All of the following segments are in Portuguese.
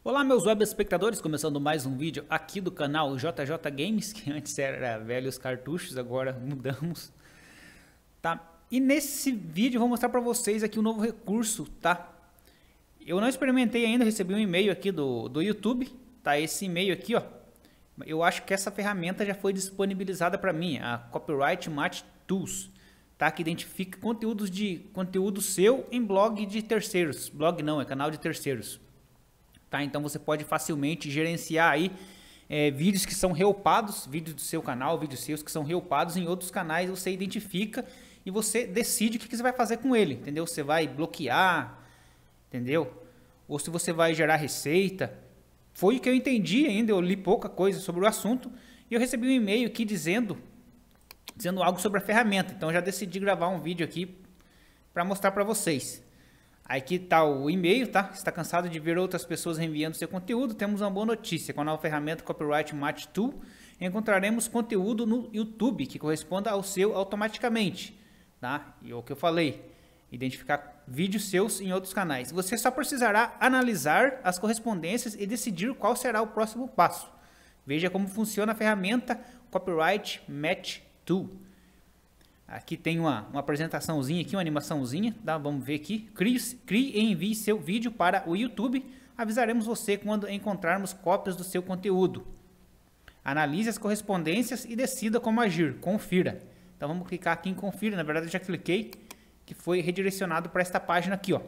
Olá meus web espectadores, começando mais um vídeo aqui do canal JJ Games, que antes era Velhos Cartuchos, agora mudamos, tá? E nesse vídeo eu vou mostrar para vocês aqui um novo recurso, tá? Eu não experimentei ainda, recebi um e-mail aqui do YouTube, tá? Esse e-mail aqui, ó, eu acho que essa ferramenta já foi disponibilizada para mim, a Copyright Match Tools, tá? Que identifica conteúdo seu em blog de terceiros, blog não, é canal de terceiros. Tá, então você pode facilmente gerenciar aí vídeos que são reupados, vídeos do seu canal, vídeos seus que são reupados em outros canais, você identifica e você decide o que você vai fazer com ele, entendeu? Você vai bloquear, entendeu? Ou se você vai gerar receita. Foi o que eu entendi ainda, eu li pouca coisa sobre o assunto e eu recebi um e-mail aqui dizendo algo sobre a ferramenta, então eu já decidi gravar um vídeo aqui para mostrar para vocês. Aqui está o e-mail, tá? Está cansado de ver outras pessoas enviando seu conteúdo? Temos uma boa notícia. Com a nova ferramenta Copyright Match Tool, encontraremos conteúdo no YouTube que corresponda ao seu automaticamente, tá? E o que eu falei, identificar vídeos seus em outros canais. Você só precisará analisar as correspondências e decidir qual será o próximo passo. Veja como funciona a ferramenta Copyright Match Tool. Aqui tem uma apresentaçãozinha, aqui, uma animaçãozinha, tá? Vamos ver aqui. Crie e envie seu vídeo para o YouTube. Avisaremos você quando encontrarmos cópias do seu conteúdo. Analise as correspondências e decida como agir. Confira. Então vamos clicar aqui em confira. Na verdade eu já cliquei, que foi redirecionado para esta página aqui, ó.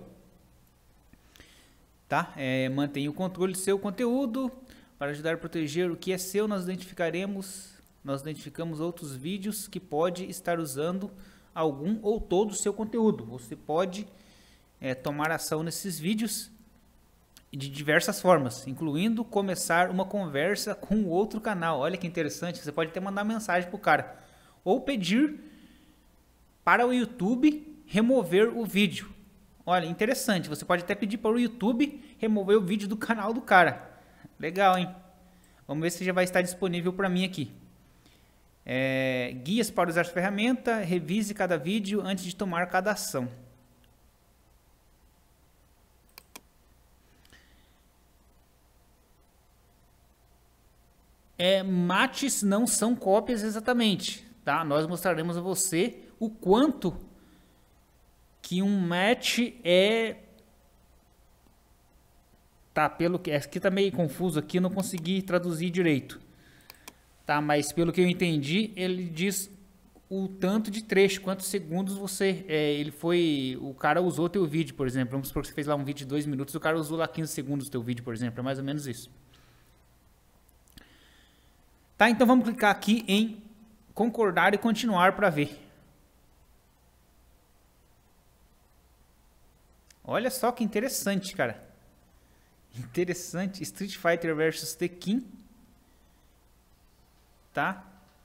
Tá? Mantenha o controle do seu conteúdo. Para ajudar a proteger o que é seu, nós identificamos outros vídeos que pode estar usando algum ou todo o seu conteúdo. Você pode tomar ação nesses vídeos de diversas formas, incluindo começar uma conversa com outro canal. Olha que interessante, você pode até mandar mensagem para o cara. Ou pedir para o YouTube remover o vídeo. Olha, interessante, você pode até pedir para o YouTube remover o vídeo do canal do cara. Legal, hein? Vamos ver se já vai estar disponível para mim aqui. Guias para usar a ferramenta, revise cada vídeo antes de tomar cada ação. Matches não são cópias exatamente, tá? Nós mostraremos a você o quanto que um match é... Tá, pelo que... Aqui tá meio confuso aqui, eu não consegui traduzir direito. Tá, mas pelo que eu entendi, ele diz o tanto de trecho, quantos segundos você... o cara usou teu vídeo, por exemplo. Vamos supor que você fez lá um vídeo de 2 minutos, o cara usou lá 15 segundos do teu vídeo, por exemplo. É mais ou menos isso. Tá, então vamos clicar aqui em concordar e continuar para ver. Olha só que interessante, cara. Interessante. Street Fighter vs Tekken. Tá?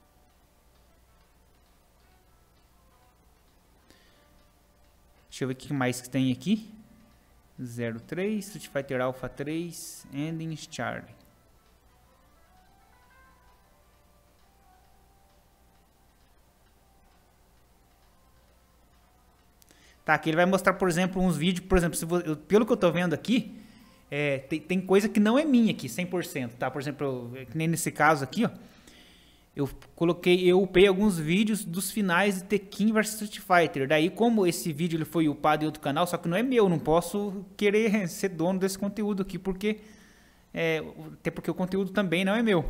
Deixa eu ver o que mais que tem aqui. 03, Street Fighter Alpha 3, Ending Charlie. Tá, aqui ele vai mostrar, por exemplo, uns vídeos, por exemplo, pelo que eu tô vendo aqui, tem coisa que não é minha aqui, 100%, tá? Por exemplo, que nem nesse caso aqui, ó. Eu upei alguns vídeos dos finais de Tekken vs Street Fighter. Daí, como esse vídeo ele foi upado em outro canal, só que não é meu, não posso querer ser dono desse conteúdo aqui, porque até porque o conteúdo também não é meu.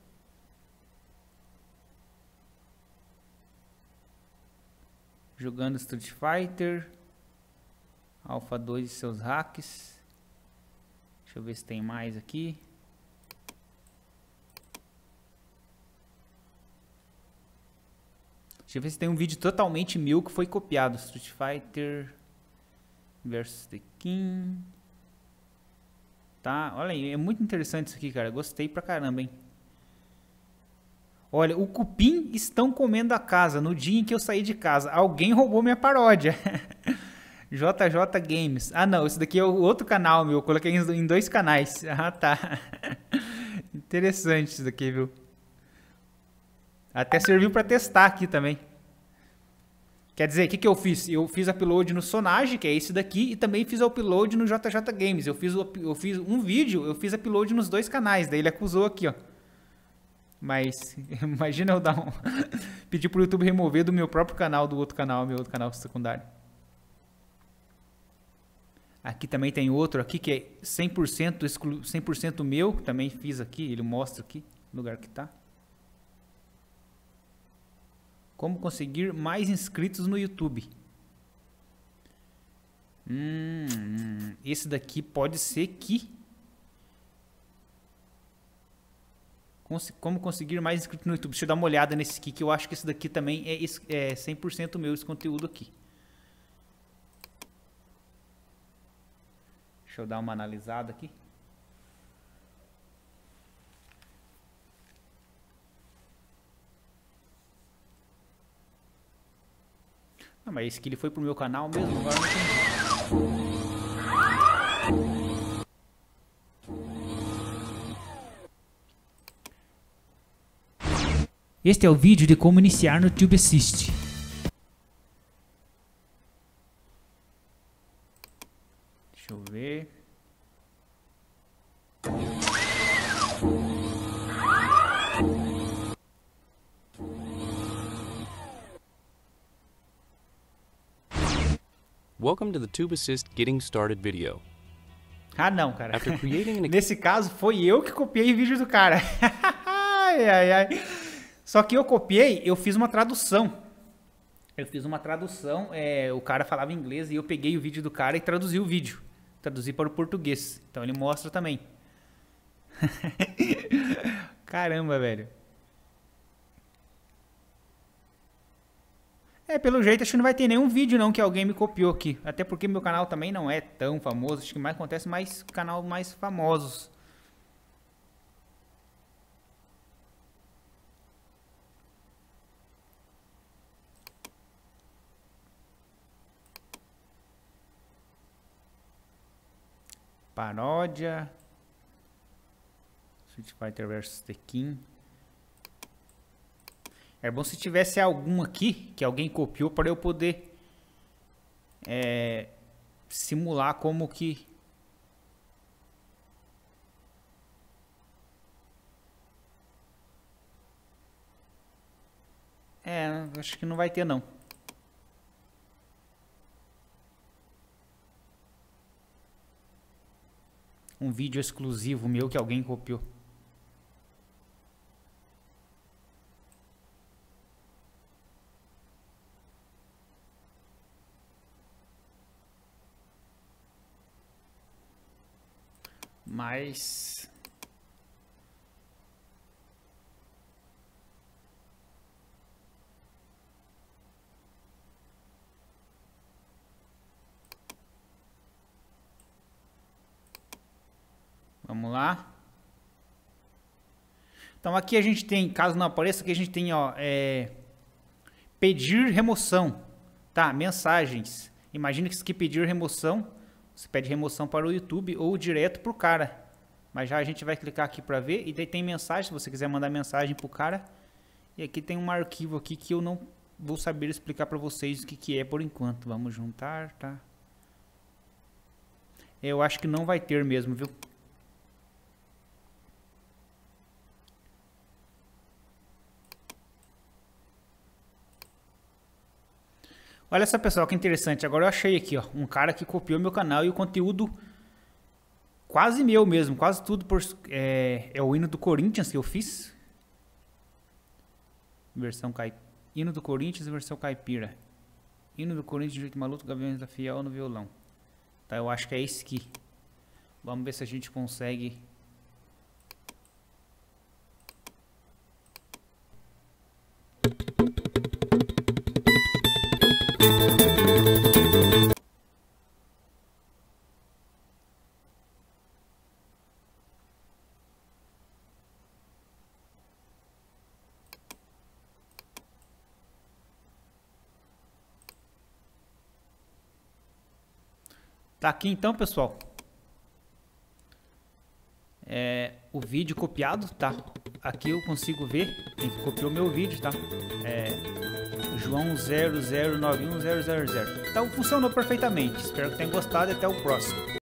Jogando Street Fighter, Alpha 2 e seus hacks. Deixa eu ver se tem mais aqui. Deixa eu ver se tem um vídeo totalmente meu que foi copiado. Street Fighter vs Tekken. Tá, olha aí, é muito interessante isso aqui, cara. Gostei pra caramba, hein? Olha, o cupim estão comendo a casa no dia em que eu saí de casa. Alguém roubou minha paródia. JJ Games. Ah, não, esse daqui é o outro canal meu. Eu coloquei em 2 canais. Ah, tá. Interessante isso daqui, viu? Até serviu para testar aqui também. Quer dizer, o que eu fiz? Eu fiz upload no Sonage, que é esse daqui, e também fiz upload no JJ Games. Eu fiz um vídeo, eu fiz upload nos dois canais, daí ele acusou aqui, ó. Mas imagina eu dar um pedir pro YouTube remover do meu próprio canal, do outro canal, meu outro canal secundário. Aqui também tem outro aqui que é 100% meu, também fiz aqui, ele mostra aqui no lugar que tá. Como conseguir mais inscritos no YouTube. Esse daqui pode ser que... Como conseguir mais inscritos no YouTube. Deixa eu dar uma olhada nesse aqui, que eu acho que esse daqui também é 100% meu, esse conteúdo aqui. Deixa eu dar uma analisada aqui. Não, mas esse aqui ele foi pro meu canal mesmo, agora não entendi. Este é o vídeo de como iniciar no Tube Assist. Deixa eu ver. Welcome to the Tube Assist Getting Started video. Ah, não, cara. After creating an... Nesse caso, foi eu que copiei o vídeo do cara. Ai, ai, ai. Só que eu copiei, eu fiz uma tradução. O cara falava inglês e eu peguei o vídeo do cara e traduzi o vídeo. Traduzi para o português. Então ele mostra também. Caramba, velho. Pelo jeito acho que não vai ter nenhum vídeo não que alguém me copiou aqui. Até porque meu canal também não é tão famoso. Acho que mais acontece mais canal mais famosos. Paródia. Street Fighter vs The King. É bom se tivesse algum aqui que alguém copiou para eu poder simular como que... acho que não vai ter não. Um vídeo exclusivo meu que alguém copiou. Mas... vamos lá. Então aqui a gente tem, caso não apareça, aqui a gente tem, ó, pedir remoção, tá? Mensagens. Imagina que isso aqui pedir remoção, você pede remoção para o YouTube ou direto para o cara. Mas já a gente vai clicar aqui para ver e daí tem mensagem, se você quiser mandar mensagem para o cara. E aqui tem um arquivo aqui que eu não vou saber explicar para vocês o que é por enquanto. Vamos juntar, tá? Eu acho que não vai ter mesmo, viu? Olha só, pessoal, que interessante. Agora eu achei aqui, ó, um cara que copiou meu canal e o conteúdo quase meu mesmo, quase tudo é o hino do Corinthians que eu fiz. Hino do Corinthians e versão caipira. Hino do Corinthians de jeito maluco, Gaviões da Fiel no violão. Tá, eu acho que é esse aqui. Vamos ver se a gente consegue... Tá aqui então, pessoal. o vídeo copiado, tá? Aqui eu consigo ver quem copiou meu vídeo, tá? João 0091000. Então funcionou perfeitamente. Espero que tenham gostado e até o próximo.